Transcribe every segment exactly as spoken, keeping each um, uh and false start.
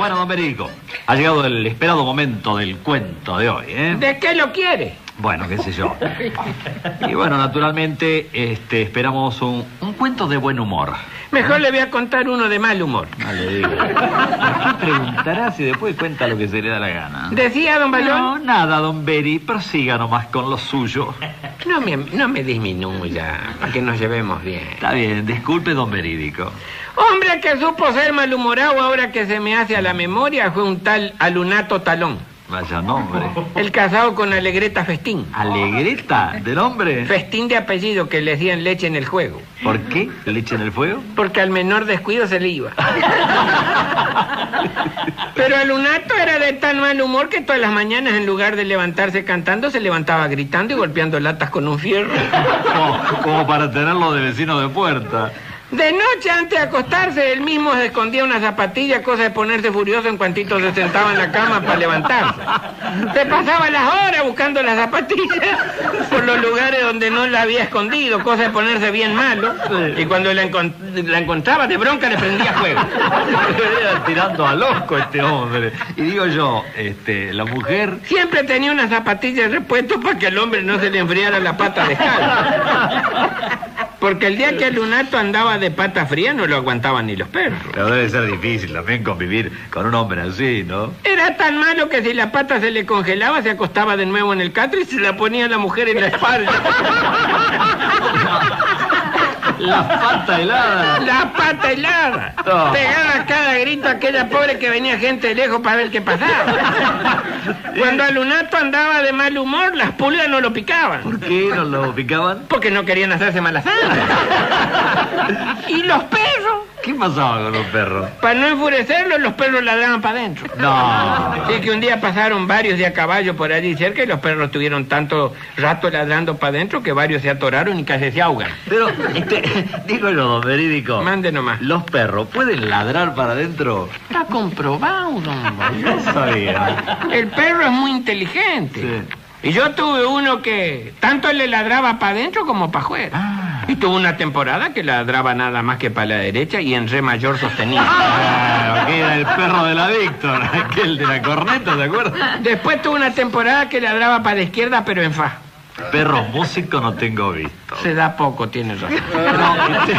Bueno, don Perico, ha llegado el esperado momento del cuento de hoy, ¿eh? ¿De qué lo quiere? Bueno, qué sé yo. Y bueno, naturalmente, este, esperamos un, un cuento de buen humor. Mejor le voy a contar uno de mal humor. No le digo. ¿Por qué preguntará si después cuenta lo que se le da la gana? ¿Decía, don Bayón? No, nada, don Beri. Prosiga nomás con lo suyo. No me, no me disminuya, para que nos llevemos bien. Está bien, disculpe, don Verídico. Hombre que supo ser malhumorado ahora que se me hace a la memoria fue un tal Alunato Talón. Vaya nombre. El casado con Alegreta Festín. ¿Alegreta? ¿De nombre? Festín de apellido, que le decían leche en el juego. ¿Por qué? ¿Leche en el fuego? Porque al menor descuido se le iba. Pero Alunato era de tan mal humor que todas las mañanas, en lugar de levantarse cantando, se levantaba gritando y golpeando latas con un fierro. Como, como para tenerlo de vecino de puerta. De noche, antes de acostarse, él mismo se escondía una zapatilla, cosa de ponerse furioso en cuantito se sentaba en la cama para levantarse. Se pasaba las horas buscando las zapatillas por los lugares donde no la había escondido, cosa de ponerse bien malo. Y cuando la, encont la encontraba de bronca le prendía fuego. Era tirando a loco este hombre. Y digo yo, este, la mujer... Siempre tenía una zapatilla de repuesto para que al hombre no se le enfriara la pata descalza. Porque el día que el Lunato andaba de pata fría no lo aguantaban ni los perros. Pero debe ser difícil también convivir con un hombre así, ¿no? Era tan malo que si la pata se le congelaba, se acostaba de nuevo en el catre y se la ponía la mujer en la espalda. La pata helada. La pata helada. No. Pegaba a cada grito a aquella pobre que venía gente de lejos para ver qué pasaba. Cuando Alunato andaba de mal humor, las pulgas no lo picaban. ¿Por qué no lo picaban? Porque no querían hacerse mala sangre. ¿Y los perros? ¿Qué pasaba con los perros? Para no enfurecerlos, los perros ladraban para adentro. No. Así que un día pasaron varios de a caballo por allí cerca y los perros tuvieron tanto rato ladrando para adentro que varios se atoraron y casi se ahogan. Pero, este, digo yo, don Verídico. Mande nomás. ¿Los perros pueden ladrar para adentro? Está comprobado, don Bayón. No sabía. El perro es muy inteligente. Sí. Y yo tuve uno que tanto le ladraba para adentro como para afuera. Ah. Y tuve una temporada que ladraba nada más que para la derecha y en re mayor sostenido. Claro, que era el perro de la Víctor, aquel de la corneta, ¿te acuerdas? Después tuve una temporada que ladraba para la izquierda, pero en fa. Perros músicos no tengo visto. Se da poco, tiene razón. No, este...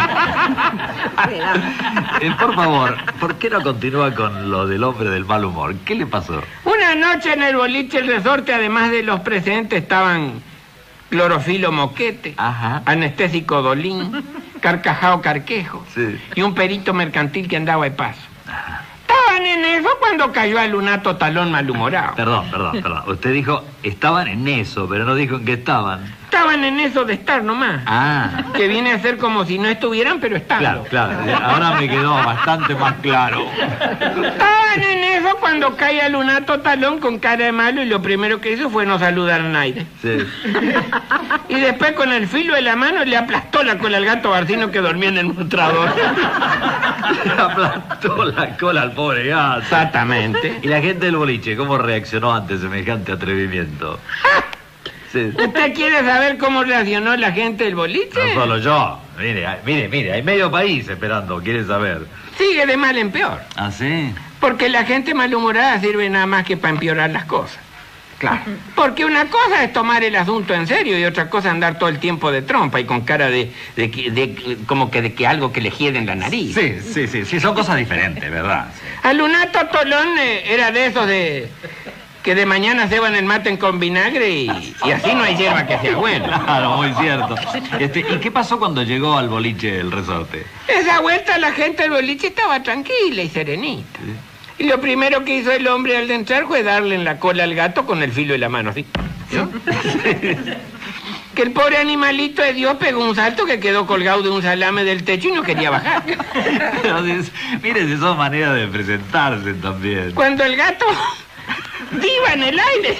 eh, por favor, ¿por qué no continúa con lo del hombre del mal humor? ¿Qué le pasó? Una noche en el boliche El Resorte, además de los presentes, estaban Clorofilo Moquete, Ajá. Anestésico Dolín, Carcajao Carquejo, Sí. y un perito mercantil que andaba de paso. Estaban en eso cuando cayó Alunato Talón malhumorado. Perdón, perdón, perdón. Usted dijo, estaban en eso, pero no dijo en qué estaban. Estaban en eso de estar nomás. Ah. Que viene a ser como si no estuvieran, pero estando. Claro, claro. Ahora me quedó bastante más claro. Estaban en eso cuando cae Alunato Talón con cara de malo y lo primero que hizo fue no saludar a nadie. Sí. Y después con el filo de la mano le aplastó la cola al gato Barcino que dormía en el mostrador. Le aplastó la cola al pobre gato. Exactamente. ¿Y la gente del boliche cómo reaccionó ante semejante atrevimiento? Sí. ¿Usted quiere saber cómo reaccionó la gente del boliche? No solo yo. Mire, hay- mire, mire, hay medio país esperando, ¿quiere saber? Sigue de mal en peor. ¿Ah, sí? Porque la gente malhumorada sirve nada más que para empeorar las cosas. Claro. Porque una cosa es tomar el asunto en serio y otra cosa andar todo el tiempo de trompa y con cara de, de, que- de como que de que algo que le hiede en la nariz. Sí, sí, sí, sí, son cosas diferentes, ¿verdad? Sí. Alunato Tolón eh, era de esos de que de mañana se van el maten con vinagre y, y así no hay hierba que sea buena. Claro, muy cierto. Este, ¿y qué pasó cuando llegó al boliche el Resorte? Esa vuelta la gente del boliche estaba tranquila y serenita. Y lo primero que hizo el hombre al entrar fue darle en la cola al gato con el filo de la mano, ¿sí? ¿No? Que el pobre animalito de Dios pegó un salto que quedó colgado de un salame del techo y no quería bajar. Pero, es- mire, si son maneras de presentarse también. Cuando el gato viva en el aire.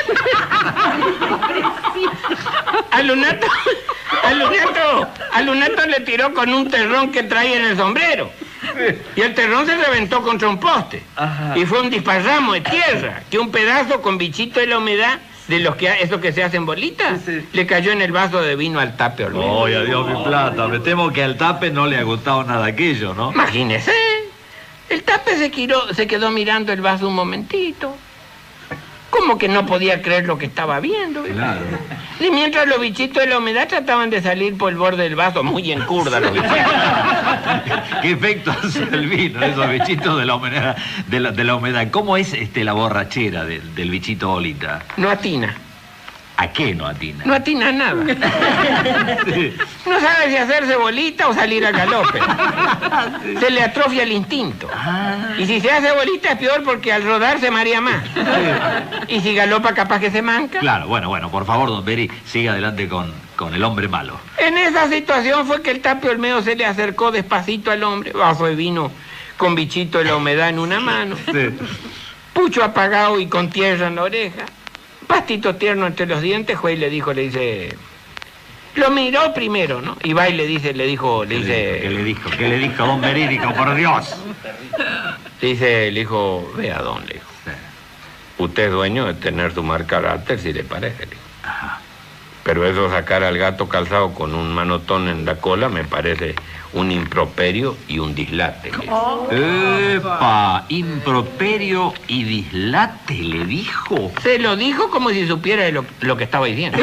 Alunato, Alunato, Alunato le tiró con un terrón que traía en el sombrero. Y el terrón se reventó contra un poste. Ajá. Y fue un disparramo de tierra, que un pedazo con bichito de la humedad, de los que eso que se hacen bolitas, Sí, sí. le cayó en el vaso de vino al tape Olmedo. ¡Ay, adiós mi plata! Me temo que al tape no le ha gustado nada aquello, ¿no? Imagínese. El Tape se, quiró, se quedó mirando el vaso un momentito. Como que no podía creer lo que estaba viendo. Claro. Y mientras los bichitos de la humedad trataban de salir por el borde del vaso, muy en curda los bichitos. ¿Qué efecto hace el vino, esos bichitos de la humedad? De la, de la humedad? ¿Cómo es este, la borrachera del, del bichito Olita? No atina. ¿A qué no atina? No atina a nada. Sí. No sabe si hacerse bolita o salir a galope. Se le atrofia el instinto. Ah. Y si se hace bolita es peor porque al rodar se marea más. Y si galopa capaz que se manca. Claro, bueno, bueno, por favor, don Beri, siga adelante con, con el hombre malo. En esa situación fue que el Tape Olmedo se le acercó despacito al hombre, vaso de vino con bichito de la humedad en una mano, Sí. pucho apagado y con tierra en la oreja, pastito tierno entre los dientes, fue y le dijo, le dice... Lo miró primero, ¿no? Y va y le dice, le dijo, le dice... ¿Qué le dijo? ¿Qué le dijo, don Verídico, por Dios? Le dice, le dijo, vea, don, le dijo. Usted es dueño de tener su mal carácter, si le parece, le dijo. Ajá. Pero eso sacar al gato calzado con un manotón en la cola me parece un improperio y un dislate. Oh. ¡Epa! Improperio y dislate, le dijo. Se lo dijo como si supiera lo, lo que estaba diciendo.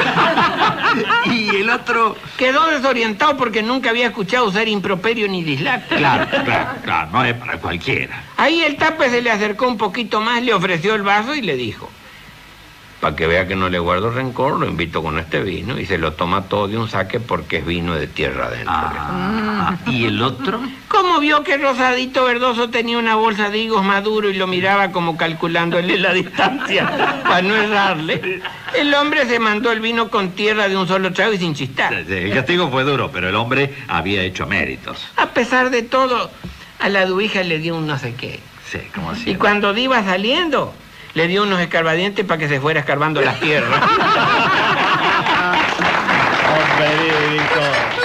Y el otro... Quedó desorientado porque nunca había escuchado usar improperio ni dislate. Claro, claro, claro, no es para cualquiera. Ahí el Tape se le acercó un poquito más, le ofreció el vaso y le dijo... Para que vea que no le guardo rencor, lo invito con este vino y se lo toma todo de un saque porque es vino de tierra adentro. Ah, ¿y el otro? Como vio que Rosadito Verdoso tenía una bolsa de higos maduro y lo miraba como calculándole la distancia para no errarle, el hombre se mandó el vino con tierra de un solo trago y sin chistar. El castigo fue duro, pero el hombre había hecho méritos. A pesar de todo, a la duija le dio un no sé qué. Sí, como así. Y cuando iba saliendo... Le dio unos escarbadientes para que se fuera escarbando las tierras. Hombre, Verídico.